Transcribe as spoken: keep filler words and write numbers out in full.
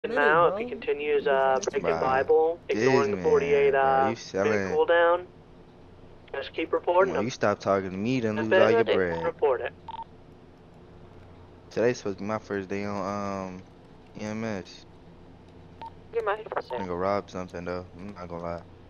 Now, if he continues uh, breaking Bruh, Bible, this ignoring the forty-eight man, bro, uh, you minute selling. cooldown, just keep reporting Well, you him. stop talking to me, then If lose all your anything, bread. report it. Today's supposed to be my first day on um E M S. Get my head I'm gonna go rob something though. I'm not gonna lie.